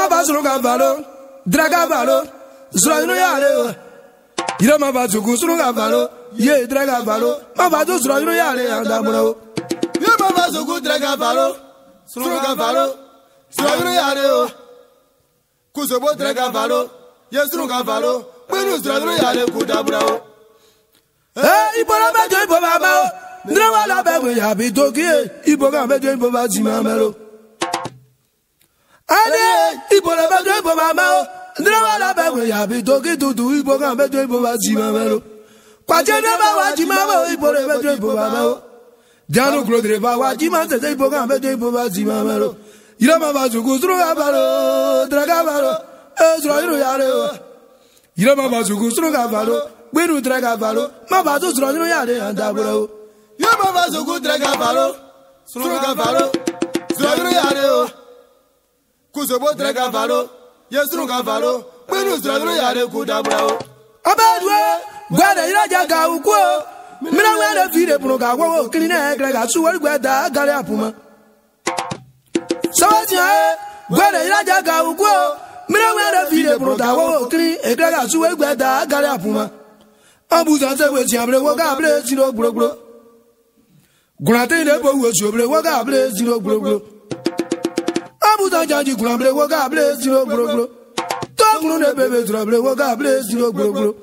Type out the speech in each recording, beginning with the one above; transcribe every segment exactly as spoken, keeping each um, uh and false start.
Irama basu ga valo, draga valo, zrano yale. Irama basu kusuru ga valo, ye draga valo, ma basu zrano yale anda bro. Irama basu gu draga valo, zrano ga valo, zrano yale. Kusobo draga valo, ye zrano ga valo, benu zrano yale kuda bro. Eh, ibola bejo ibola bao, drawa la bewe ya bitokie, iboga bejo ibola zimamelo. Ale, ibola bejo ibola bao, drawa la bewe ya bitokie tutu iboga bejo ibola zimamelo. Kwa jene ba wajimamo ibola bejo ibola bao. Jano krodre ba wajimante se iboga bejo ibola zimamelo. Irama basu kusruga balo, draga balo, ezra iru yare. Irama basu kusruga balo. Benu draga valo, ma bazo zrano yale anda bro. Yo ma bazo gu draga valo, zrano valo, zrano yale o. Kusobo draga valo, ye zrano valo, benu zrano yale kuda bro. Abadwe, gwada iraja ga ukwo. Mina wele fide puno ga wo kline grega suwel gwada gale apuma. Sawatia e, gwada iraja ga ukwo. Mina wele fide puno ga wo kline grega suwel gwada gale apuma. Abuza se we chiambre woga ble zero bro bro. Gurate ne bo wo chobre woga ble zero bro bro. Abuza janji gurambre woga ble zero bro bro. Tokunu ne bebe trouble woga ble zero bro bro.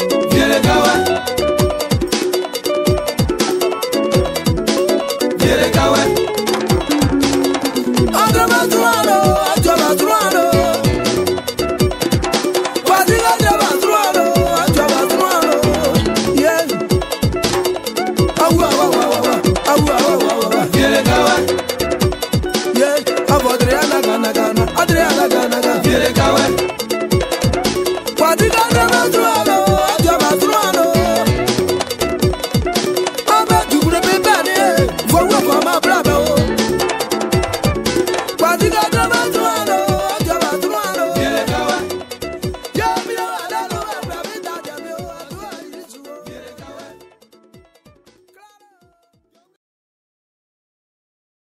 Quiere Patika never throw